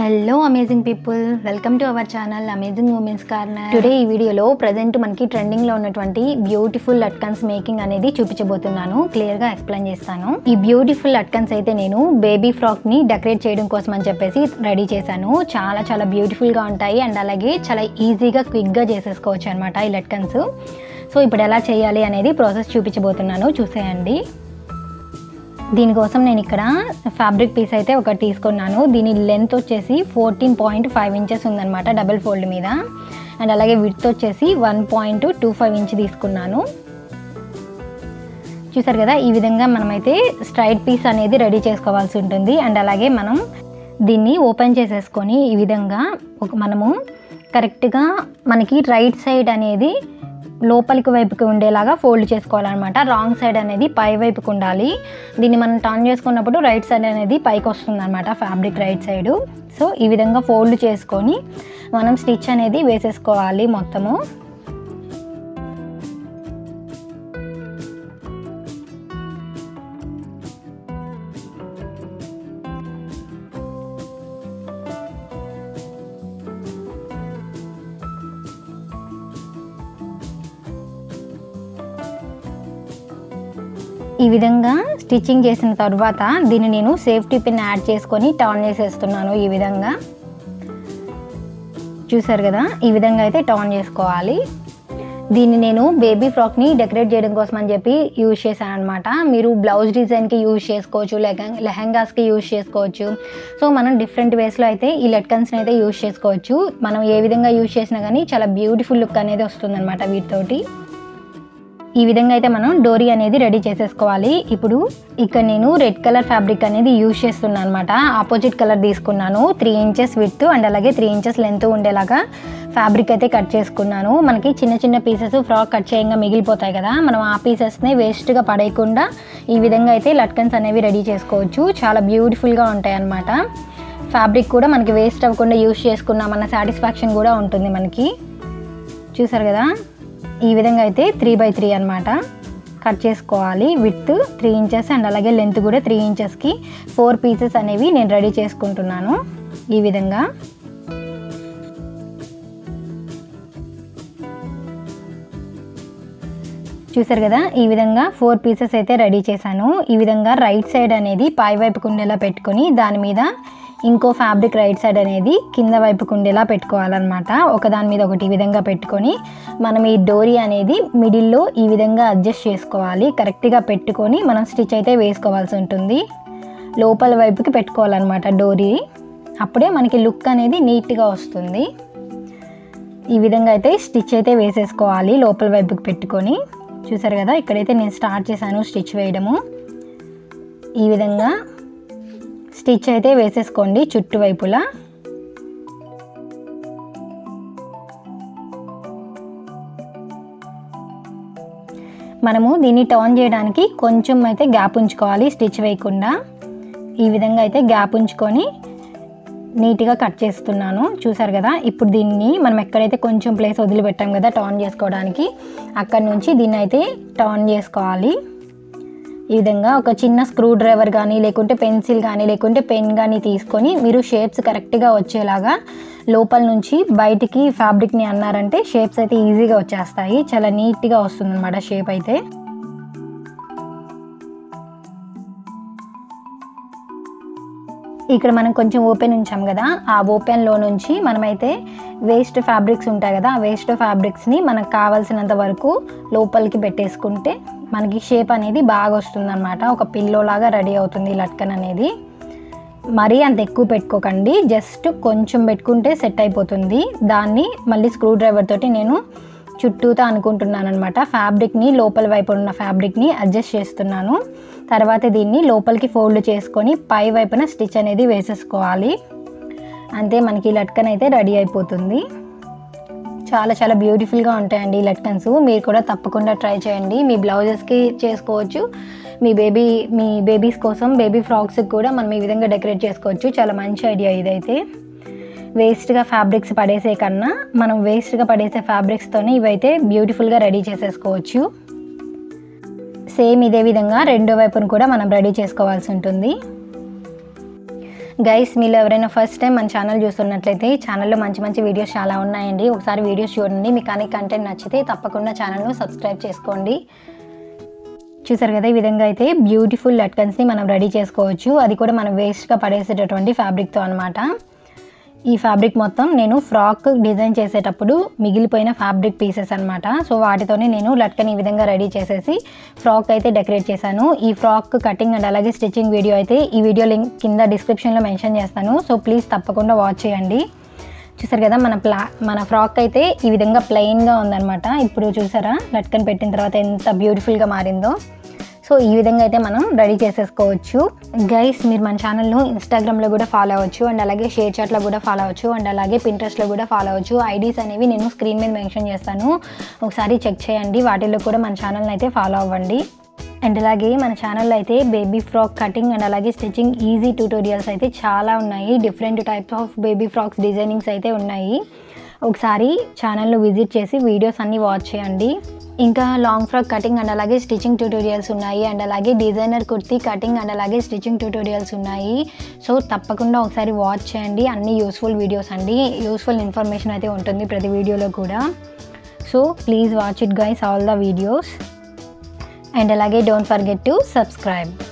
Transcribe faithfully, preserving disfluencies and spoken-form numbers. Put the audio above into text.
Hello amazing people, welcome to our channel amazing women's corner. Today ఈ వీడియోలో present మనకి ట్రెండింగ్లో ఉన్నటువంటి బ్యూటిఫుల్ లట్కన్స్ మేకింగ్ అనేది చూపించబోతున్నాను. క్లియర్గా ఎక్స్ప్లెయిన్ చేస్తాను. ఈ బ్యూటిఫుల్ లట్కన్స్ అయితే నేను బేబీ ఫ్రాక్ని డెకరేట్ చేయడం కోసం అని చెప్పేసి రెడీ చేశాను. చాలా చాలా బ్యూటిఫుల్గా ఉంటాయి అండ్ అలాగే చాలా ఈజీగా క్విక్గా చేసేసుకోవచ్చు అనమాట ఈ లట్కన్స్. సో ఇప్పుడు ఎలా చేయాలి అనేది ప్రాసెస్ చూపించబోతున్నాను, చూసేయండి. దీనికోసం నేను ఇక్కడ ఫ్యాబ్రిక్ పీస్ అయితే ఒకటి తీసుకున్నాను. దీని లెంత్ వచ్చేసి ఫోర్టీన్ పాయింట్ ఫైవ్ ఇంచెస్ ఉందన్నమాట డబుల్ ఫోల్డ్ మీద. అండ్ అలాగే విడ్త్ వచ్చేసి one point two five inch తీసుకున్నాను. చూసారు కదా, ఈ విధంగా మనమైతే స్ట్రైట్ పీస్ అనేది రెడీ చేసుకోవాల్సి ఉంటుంది. అండ్ అలాగే మనం దీన్ని ఓపెన్ చేసేసుకొని ఈ విధంగా ఒక మనము కరెక్ట్గా మనకి రైట్ సైడ్ అనేది లోపలికి వైపుకి ఉండేలాగా ఫోల్డ్ చేసుకోవాలన్నమాట. రాంగ్ సైడ్ అనేది పై వైపుకి ఉండాలి. దీన్ని మనం టర్న్ చేసుకున్నప్పుడు రైట్ సైడ్ అనేది పైకి వస్తుంది అనమాట, ఫ్యాబ్రిక్ రైట్ సైడు. సో ఈ విధంగా ఫోల్డ్ చేసుకొని మనం స్టిచ్ అనేది వేసేసుకోవాలి మొత్తము. ఈ విధంగా స్టిచ్చింగ్ చేసిన తర్వాత దీన్ని నేను సేఫ్టీ పిన్ యాడ్ చేసుకొని టర్న్ చేసేస్తున్నాను. ఈ విధంగా చూసారు కదా, ఈ విధంగా అయితే టర్న్ చేసుకోవాలి. దీన్ని నేను బేబీ ఫ్రాక్ని డెకరేట్ చేయడం కోసం అని చెప్పి యూజ్ చేశాను అనమాట. మీరు బ్లౌజ్ డిజైన్కి యూజ్ చేసుకోవచ్చు, లెహంగా లెహంగాస్కి యూజ్ చేసుకోవచ్చు. సో మనం డిఫరెంట్ వేస్లో అయితే ఈ లట్కన్స్ని అయితే యూజ్ చేసుకోవచ్చు. మనం ఏ విధంగా యూజ్ చేసినా కానీ చాలా బ్యూటిఫుల్ లుక్ అనేది వస్తుంది అనమాట వీటితోటి. ఈ విధంగా అయితే మనం డోరీ అనేది రెడీ చేసేసుకోవాలి. ఇప్పుడు ఇక్కడ నేను రెడ్ కలర్ ఫ్యాబ్రిక్ అనేది యూజ్ చేస్తున్నాను అనమాట. ఆపోజిట్ కలర్ తీసుకున్నాను. త్రీ ఇంచెస్ విడ్త్ అండ్ అలాగే త్రీ ఇంచెస్ లెంత్ ఉండేలాగా ఫ్యాబ్రిక్ అయితే కట్ చేసుకున్నాను. మనకి చిన్న చిన్న పీసెస్ ఫ్రాక్ కట్ చేయంగా మిగిలిపోతాయి కదా, మనం ఆ పీసెస్ని వేస్ట్గా పడేయకుండా ఈ విధంగా అయితే లట్కన్స్ అనేవి రెడీ చేసుకోవచ్చు. చాలా బ్యూటిఫుల్గా ఉంటాయి అన్నమాట. ఫ్యాబ్రిక్ కూడా మనకి వేస్ట్ అవ్వకుండా యూజ్ చేసుకున్నామన్న సాటిస్ఫాక్షన్ కూడా ఉంటుంది మనకి. చూసారు కదా, ఈ విధంగా అయితే త్రీ బై త్రీ అనమాట కట్ చేసుకోవాలి. విడ్త్ త్రీ ఇంచెస్ అండ్ అలాగే లెంత్ కూడా త్రీ ఇంచెస్కి ఫోర్ పీసెస్ అనేవి నేను రెడీ చేసుకుంటున్నాను. ఈ విధంగా చూసారు కదా, ఈ విధంగా ఫోర్ పీసెస్ అయితే రెడీ చేశాను. ఈ విధంగా రైట్ సైడ్ అనేది పై వైపుకు ఉండేలా పెట్టుకొని దాని మీద ఇంకో ఫ్యాబ్రిక్ రైట్ సైడ్ అనేది కింద వైపుకు ఉండేలా పెట్టుకోవాలన్నమాట. ఒకదాని మీద ఒకటి ఈ విధంగా పెట్టుకొని మనం ఈ డోరీ అనేది మిడిల్లో ఈ విధంగా అడ్జస్ట్ చేసుకోవాలి. కరెక్ట్గా పెట్టుకొని మనం స్టిచ్ అయితే వేసుకోవాల్సి ఉంటుంది. లోపల వైపుకి పెట్టుకోవాలన్నమాట డోరీ. అప్పుడే మనకి లుక్ అనేది నీట్గా వస్తుంది. ఈ విధంగా అయితే స్టిచ్ అయితే వేసేసుకోవాలి లోపల వైపుకి పెట్టుకొని. చూసారు కదా, ఇక్కడైతే నేను స్టార్ట్ చేశాను స్టిచ్ వేయడము. ఈ విధంగా స్టిచ్ అయితే వేసేసుకోండి చుట్టువైపులా. మనము దీన్ని టర్న్ చేయడానికి కొంచెం అయితే గ్యాప్ ఉంచుకోవాలి స్టిచ్ వేయకుండా. ఈ విధంగా అయితే గ్యాప్ ఉంచుకొని నీట్గా కట్ చేస్తున్నాను. చూసారు కదా, ఇప్పుడు దీన్ని మనం ఎక్కడైతే కొంచెం ప్లేస్ వదిలిపెట్టాం కదా టర్న్ చేసుకోవడానికి, అక్కడ నుంచి దీన్ని అయితే టర్న్ చేసుకోవాలి. ఈ విధంగా ఒక చిన్న స్క్రూ డ్రైవర్ కానీ లేకుంటే పెన్సిల్ కానీ లేకుంటే పెన్ కానీ తీసుకొని మీరు షేప్స్ కరెక్ట్గా వచ్చేలాగా లోపల నుంచి బయటికి ఫ్యాబ్రిక్ని అన్నారంటే షేప్స్ అయితే ఈజీగా వచ్చేస్తాయి. చాలా నీట్గా వస్తుంది అన్నమాట షేప్ అయితే. ఇక్కడ మనం కొంచెం ఓపెన్ ఉంచాం కదా, ఆ ఓపెన్లో నుంచి మనమైతే వేస్ట్ ఫ్యాబ్రిక్స్ ఉంటాయి కదా, ఆ వేస్ట్ ఫ్యాబ్రిక్స్ని మనకు కావాల్సినంత వరకు లోపలికి పెట్టేసుకుంటే మనకి షేప్ అనేది బాగా వస్తుంది అనమాట. ఒక పిల్లో లాగా రెడీ అవుతుంది లట్కన్ అనేది. మరీ అంత ఎక్కువ పెట్టుకోకండి, జస్ట్ కొంచెం పెట్టుకుంటే సెట్ అయిపోతుంది. దాన్ని మళ్ళీ స్క్రూ డ్రైవర్ తోటి నేను చుట్టూతా అనుకుంటున్నాను అనమాట. ఫ్యాబ్రిక్ని లోపల వైపు ఉన్న ఫ్యాబ్రిక్ని అడ్జస్ట్ చేస్తున్నాను. తర్వాత దీన్ని లోపలికి ఫోల్డ్ చేసుకొని పై వైపున స్టిచ్ అనేది వేసేసుకోవాలి. అంతే, మనకి లట్కన్ అయితే రెడీ అయిపోతుంది. చాలా చాలా బ్యూటిఫుల్గా ఉంటాయండి ఈ లట్కన్స్. మీరు కూడా తప్పకుండా ట్రై చేయండి. మీ బ్లౌజెస్కి చేసుకోవచ్చు, మీ బేబీ మీ బేబీస్ కోసం బేబీ ఫ్రాక్స్కి కూడా మనం ఈ విధంగా డెకరేట్ చేసుకోవచ్చు. చాలా మంచి ఐడియా ఇదైతే. వేస్ట్గా ఫ్యాబ్రిక్స్ పడేసే కన్నా మనం వేస్ట్గా పడేసే ఫ్యాబ్రిక్స్తోనే ఇవైతే బ్యూటిఫుల్గా రెడీ చేసేసుకోవచ్చు. సేమ్ ఇదే విధంగా రెండో వైపును కూడా మనం రెడీ చేసుకోవాల్సి ఉంటుంది. గైస్ మీలో ఎవరైనా ఫస్ట్ టైం మన ఛానల్ చూస్తున్నట్లయితే ఛానల్లో మంచి మంచి వీడియోస్ చాలా ఉన్నాయండి. ఒకసారి వీడియోస్ చూడండి. మీకు కానీ కంటెంట్ నచ్చితే తప్పకుండా ఛానల్ను సబ్స్క్రైబ్ చేసుకోండి. చూసారు కదా, ఈ విధంగా అయితే బ్యూటిఫుల్ లట్కన్స్ని మనం రెడీ చేసుకోవచ్చు. అది కూడా మనం వేస్ట్గా పడేసేటటువంటి ఫ్యాబ్రిక్తో అనమాట. ఈ ఫ్యాబ్రిక్ మొత్తం నేను ఫ్రాక్ డిజైన్ చేసేటప్పుడు మిగిలిపోయిన ఫ్యాబ్రిక్ పీసెస్ అనమాట. సో వాటితోనే నేను లట్కన్ ఈ విధంగా రెడీ చేసేసి ఫ్రాక్ అయితే డెకరేట్ చేశాను. ఈ ఫ్రాక్ కటింగ్ అండ్ అలాగే స్టిచ్చింగ్ వీడియో అయితే ఈ వీడియో లింక్ కింద డిస్క్రిప్షన్లో మెన్షన్ చేస్తాను. సో ప్లీజ్ తప్పకుండా వాచ్ చేయండి. చూసారు కదా, మన ప్లా మన ఫ్రాక్ అయితే ఈ విధంగా ప్లెయిన్గా ఉందన్నమాట. ఇప్పుడు చూసారా లట్కన్ పెట్టిన తర్వాత ఎంత బ్యూటిఫుల్గా మారిందో. సో ఈ విధంగా అయితే మనం రెడీ చేసేసుకోవచ్చు. గైస్ మీరు మన ఛానల్ను ఇన్స్టాగ్రామ్లో కూడా ఫాలో అవ్వచ్చు, అండ్ అలాగే షేర్ చాట్లో కూడా ఫాలో అవ్వచ్చు, అండ్ అలాగే పింట్రెస్ట్లో కూడా ఫాలో అవ్వచ్చు. ఐడీస్ అనేవి నేను స్క్రీన్ మీద మెన్షన్ చేస్తాను, ఒకసారి చెక్ చేయండి. వాటిల్లో కూడా మన ఛానల్ని అయితే ఫాలో అవ్వండి. అండ్ అలాగే మన ఛానల్లో అయితే బేబీ ఫ్రాక్ కటింగ్ అండ్ అలాగే స్టిచ్చింగ్ ఈజీ ట్యూటోరియల్స్ అయితే చాలా ఉన్నాయి. Different types of baby frocks designings అయితే ఉన్నాయి. ఒకసారి ఛానల్ను విజిట్ చేసి వీడియోస్ అన్నీ వాచ్ చేయండి. ఇంకా లాంగ్ ఫ్రాక్ కటింగ్ అండ్ అలాగే స్టిచ్చింగ్ ట్యూటోరియల్స్ ఉన్నాయి, అండ్ అలాగే డిజైనర్ కుర్తీ కటింగ్ అండ్ అలాగే స్టిచ్చింగ్ ట్యూటోరియల్స్ ఉన్నాయి. సో తప్పకుండా ఒకసారి వాచ్ చేయండి. అన్ని యూస్ఫుల్ వీడియోస్ అండి, యూస్ఫుల్ ఇన్ఫర్మేషన్ అయితే ఉంటుంది ప్రతి వీడియోలో కూడా. So please watch it guys all the videos, and అలాగే డోంట్ ఫర్గెట్ టు సబ్స్క్రైబ్.